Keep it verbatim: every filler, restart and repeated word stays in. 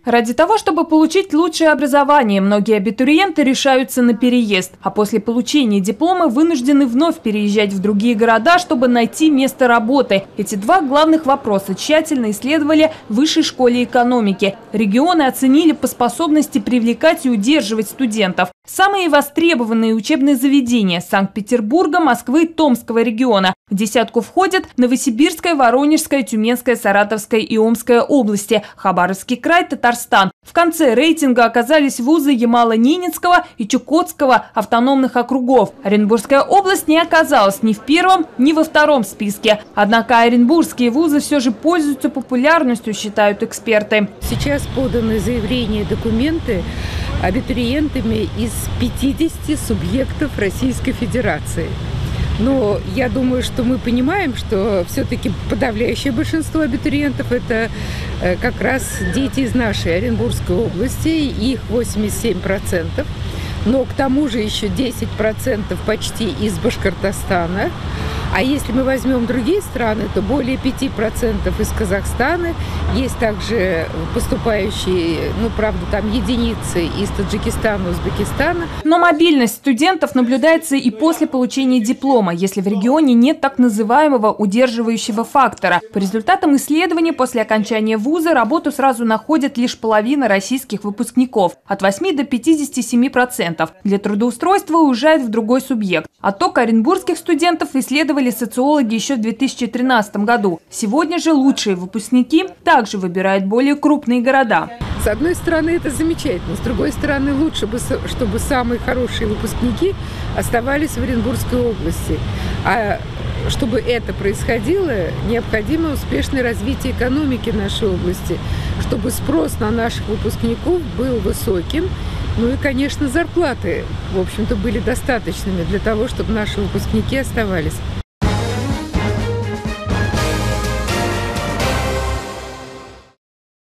Ради того, чтобы получить лучшее образование, многие абитуриенты решаются на переезд, а после получения диплома вынуждены вновь переезжать в другие города, чтобы найти место работы. Эти два главных вопроса тщательно исследовали в Высшей школе экономики. Регионы оценили по способности привлекать и удерживать студентов. Самые востребованные учебные заведения – Санкт-Петербурга, Москвы, Томского региона. В десятку входят Новосибирская, Воронежская, Тюменская, Саратовская и Омская области, Хабаровский край, Татарстан. В конце рейтинга оказались вузы Ямало-Ненецкого и Чукотского автономных округов. Оренбургская область не оказалась ни в первом, ни во втором списке. Однако оренбургские вузы все же пользуются популярностью, считают эксперты. Сейчас поданы заявления и документы абитуриентами из пятидесяти субъектов Российской Федерации. Но я думаю, что мы понимаем, что все-таки подавляющее большинство абитуриентов – это как раз дети из нашей Оренбургской области, их восемьдесят семь процентов. Но к тому же еще десять процентов почти из Башкортостана. А если мы возьмем другие страны, то более пяти процентов из Казахстана. Есть также поступающие, ну, правда, там единицы из Таджикистана, Узбекистана. Но мобильность студентов наблюдается и после получения диплома, если в регионе нет так называемого удерживающего фактора. По результатам исследования, после окончания вуза работу сразу находит лишь половина российских выпускников – от восьми до пятидесяти семи процентов. Для трудоустройства уезжает в другой субъект. Отток оренбургских студентов исследовали социологи еще в две тысячи тринадцатом году. Сегодня же лучшие выпускники также выбирают более крупные города. С одной стороны, это замечательно. С другой стороны, лучше бы, чтобы самые хорошие выпускники оставались в Оренбургской области. А чтобы это происходило, необходимо успешное развитие экономики нашей области, чтобы спрос на наших выпускников был высоким. Ну и, конечно, зарплаты, в общем-то, были достаточными для того, чтобы наши выпускники оставались.